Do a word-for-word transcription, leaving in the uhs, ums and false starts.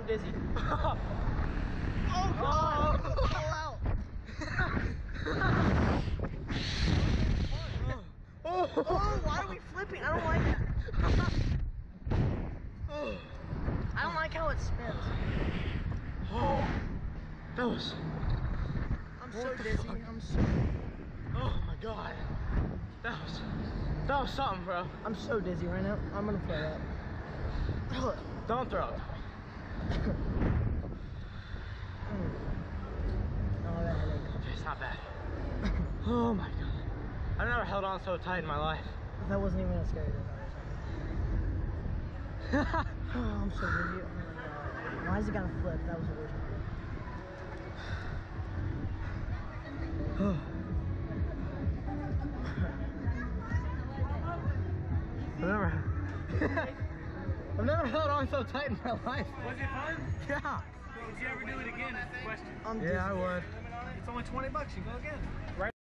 dizzy. Oh, God. Oh, out. oh, oh, why are we flipping? I don't like that. I don't like how it spins. Oh, that was... I'm so dizzy. Fuck? I'm so... Oh my God. That was... That was something, bro. I'm so dizzy right now. I'm gonna throw up. Don't throw up. Oh, that headache. Okay, it's not bad. Oh my God. I've never held on so tight in my life. That wasn't even as scary as I thought. Oh, I'm so dizzy. Oh my God. Why is it gotta flip? That was the worst part. I've never, I've never held on so tight in my life. Was it fun? Yeah. Would you ever do it again? That's the question. I'm Yeah, I would. It's only twenty bucks. You go again. Right.